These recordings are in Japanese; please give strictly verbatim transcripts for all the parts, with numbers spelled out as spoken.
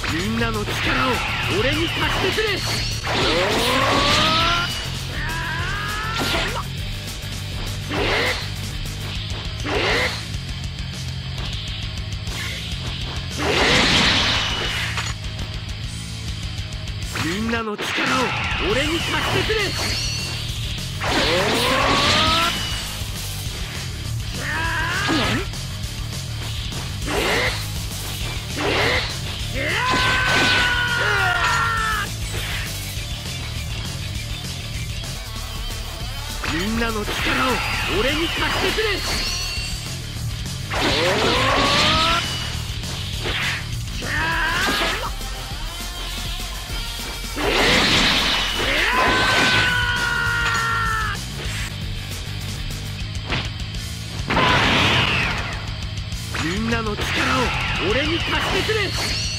みんなの力を俺に貸してくれ。みんなの力を俺に貸してくれ。みんなの力を俺に貸してくれ。みんなの力を俺に貸してくれ。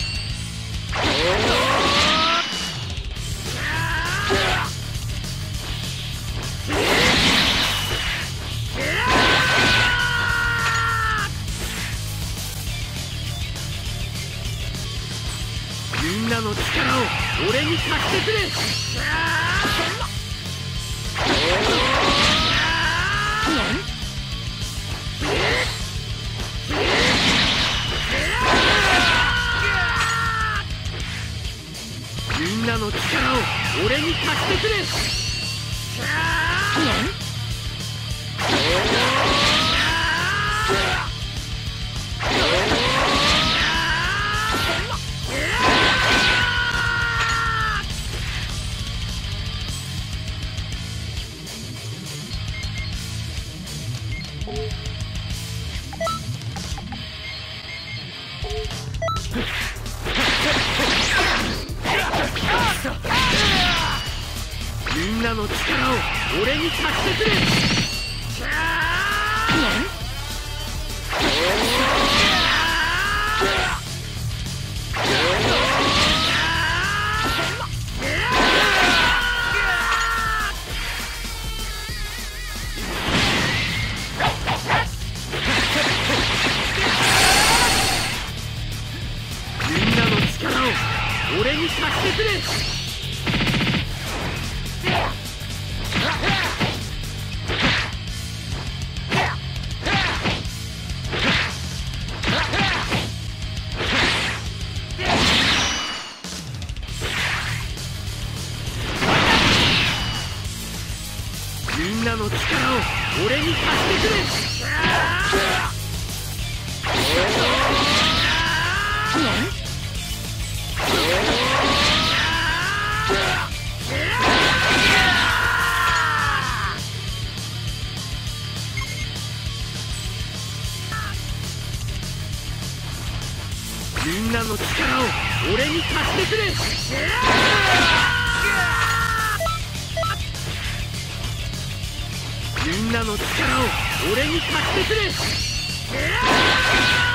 みんなの力を俺に貸してくれ。みんなの力を俺に貸してくれ。みんなの力を俺に貸してくれ。みんなの力を俺に貸してくれ。みんなの力を俺に貸してくれ。みんなの力を俺に貸してくれ。みんなの力を俺に貸してくれ。